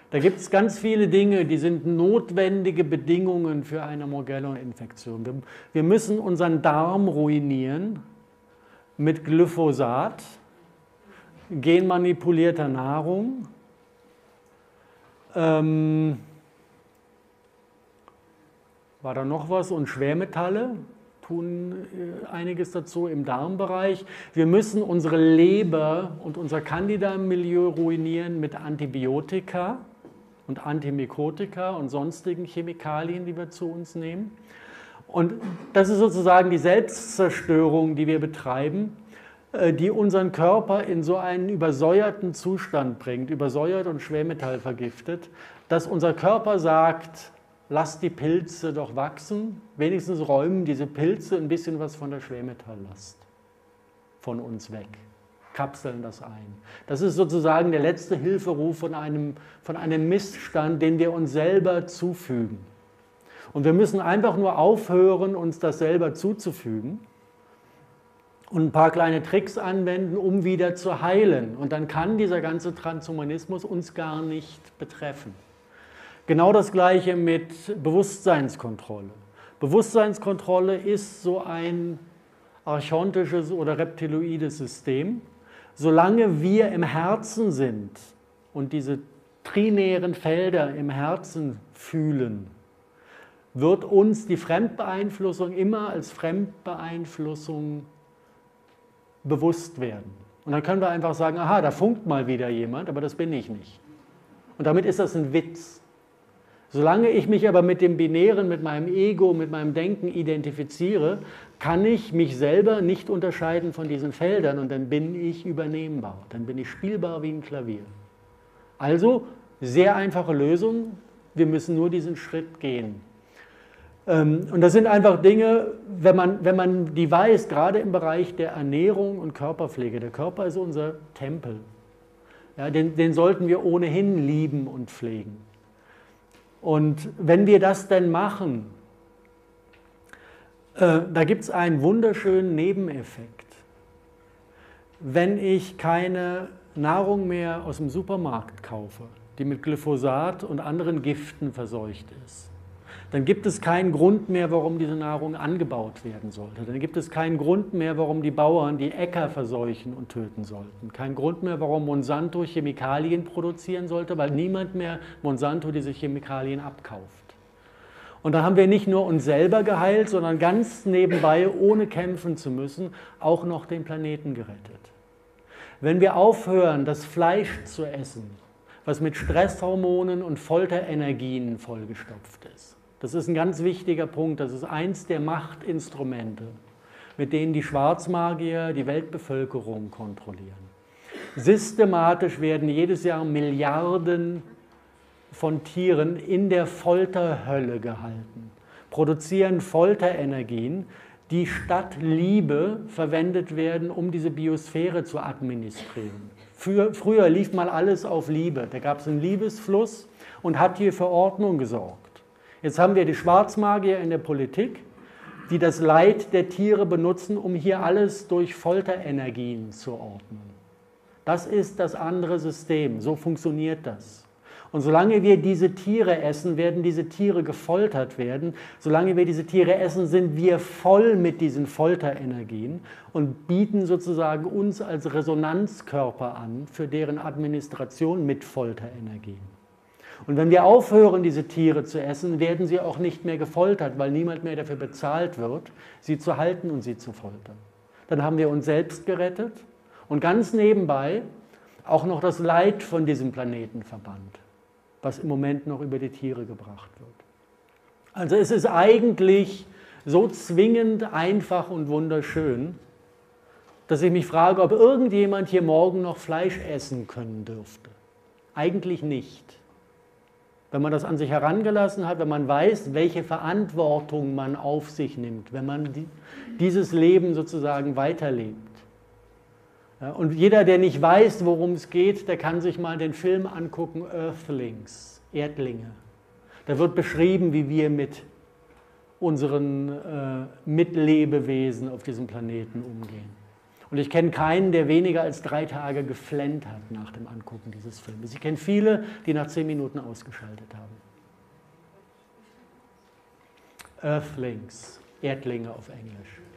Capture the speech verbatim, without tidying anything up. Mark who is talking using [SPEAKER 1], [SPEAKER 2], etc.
[SPEAKER 1] Da gibt es ganz viele Dinge, die sind notwendige Bedingungen für eine Morgellon-Infektion. Wir, wir müssen unseren Darm ruinieren mit Glyphosat, genmanipulierter Nahrung, ähm, war da noch was? Und Schwermetalle tun einiges dazu im Darmbereich. Wir müssen unsere Leber und unser Candida-Milieu ruinieren mit Antibiotika und Antimykotika und sonstigen Chemikalien, die wir zu uns nehmen. Und das ist sozusagen die Selbstzerstörung, die wir betreiben, die unseren Körper in so einen übersäuerten Zustand bringt, übersäuert und schwermetallvergiftet, dass unser Körper sagt, lass die Pilze doch wachsen, wenigstens räumen diese Pilze ein bisschen was von der Schwermetalllast von uns weg, kapseln das ein. Das ist sozusagen der letzte Hilferuf von einem, von einem Missstand, den wir uns selber zufügen. Und wir müssen einfach nur aufhören, uns das selber zuzufügen und ein paar kleine Tricks anwenden, um wieder zu heilen. Und dann kann dieser ganze Transhumanismus uns gar nicht betreffen. Genau das Gleiche mit Bewusstseinskontrolle. Bewusstseinskontrolle ist so ein archontisches oder reptiloides System. Solange wir im Herzen sind und diese trinären Felder im Herzen fühlen, wird uns die Fremdbeeinflussung immer als Fremdbeeinflussung bewusst werden. Und dann können wir einfach sagen, aha, da funkt mal wieder jemand, aber das bin ich nicht. Und damit ist das ein Witz. Solange ich mich aber mit dem Binären, mit meinem Ego, mit meinem Denken identifiziere, kann ich mich selber nicht unterscheiden von diesen Feldern und dann bin ich übernehmbar, dann bin ich spielbar wie ein Klavier. Also, sehr einfache Lösung, wir müssen nur diesen Schritt gehen. Und das sind einfach Dinge, wenn man, wenn man die weiß, gerade im Bereich der Ernährung und Körperpflege, der Körper ist unser Tempel, ja, den, den sollten wir ohnehin lieben und pflegen. Und wenn wir das denn machen, äh, da gibt es einen wunderschönen Nebeneffekt. Wenn ich keine Nahrung mehr aus dem Supermarkt kaufe, die mit Glyphosat und anderen Giften verseucht ist, dann gibt es keinen Grund mehr, warum diese Nahrung angebaut werden sollte. Dann gibt es keinen Grund mehr, warum die Bauern die Äcker verseuchen und töten sollten. Kein Grund mehr, warum Monsanto Chemikalien produzieren sollte, weil niemand mehr Monsanto diese Chemikalien abkauft. Und dann haben wir nicht nur uns selber geheilt, sondern ganz nebenbei, ohne kämpfen zu müssen, auch noch den Planeten gerettet. Wenn wir aufhören, das Fleisch zu essen, was mit Stresshormonen und Folterenergien vollgestopft ist, das ist ein ganz wichtiger Punkt, das ist eins der Machtinstrumente, mit denen die Schwarzmagier die Weltbevölkerung kontrollieren. Systematisch werden jedes Jahr Milliarden von Tieren in der Folterhölle gehalten, produzieren Folterenergien, die statt Liebe verwendet werden, um diese Biosphäre zu administrieren. Für, früher lief mal alles auf Liebe, da gab es einen Liebesfluss und hat hier für Ordnung gesorgt. Jetzt haben wir die Schwarzmagier in der Politik, die das Leid der Tiere benutzen, um hier alles durch Folterenergien zu ordnen. Das ist das andere System, so funktioniert das. Und solange wir diese Tiere essen, werden diese Tiere gefoltert werden. Solange wir diese Tiere essen, sind wir voll mit diesen Folterenergien und bieten sozusagen uns als Resonanzkörper an für deren Administration mit Folterenergien. Und wenn wir aufhören, diese Tiere zu essen, werden sie auch nicht mehr gefoltert, weil niemand mehr dafür bezahlt wird, sie zu halten und sie zu foltern. Dann haben wir uns selbst gerettet und ganz nebenbei auch noch das Leid von diesem Planeten verbannt, was im Moment noch über die Tiere gebracht wird. Also es ist eigentlich so zwingend einfach und wunderschön, dass ich mich frage, ob irgendjemand hier morgen noch Fleisch essen können dürfte. Eigentlich nicht. Wenn man das an sich herangelassen hat, wenn man weiß, welche Verantwortung man auf sich nimmt, wenn man die, dieses Leben sozusagen weiterlebt. Ja, und jeder, der nicht weiß, worum es geht, der kann sich mal den Film angucken, Earthlings, Erdlinge. Da wird beschrieben, wie wir mit unseren äh, Mitlebewesen auf diesem Planeten umgehen. Und ich kenne keinen, der weniger als drei Tage geflennt hat nach dem Angucken dieses Filmes. Ich kenne viele, die nach zehn Minuten ausgeschaltet haben. Earthlings, Erdlinge auf Englisch.